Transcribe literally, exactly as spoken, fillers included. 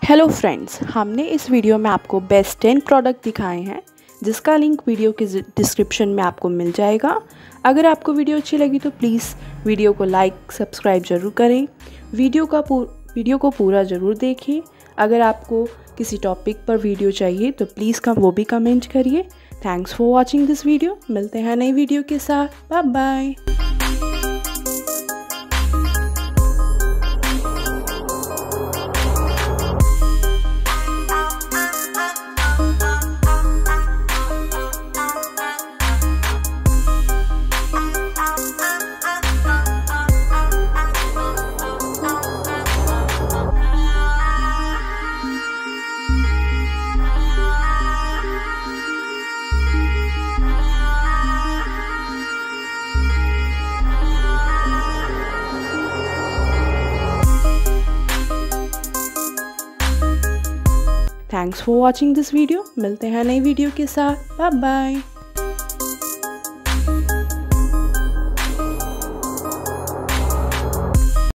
Hello friends, हमने इस video में आपको बेस्ट टेन प्रोडक्ट दिखाए हैं जिसका लिंक वीडियो के डिस्क्रिप्शन में आपको मिल जाएगा। अगर आपको वीडियो अच्छी लगी तो प्लीज़ वीडियो को लाइक सब्सक्राइब ज़रूर करें। वीडियो का वीडियो को पूरा ज़रूर देखें। अगर आपको किसी टॉपिक पर वीडियो चाहिए तो प्लीज़ कम वो भी कमेंट करिए। Thanks for watching this video. मिलते हैं नई वीडियो के साथ। Bye bye. Thanks for watching this video. मिलते हैं नई वीडियो के साथ। Bye bye.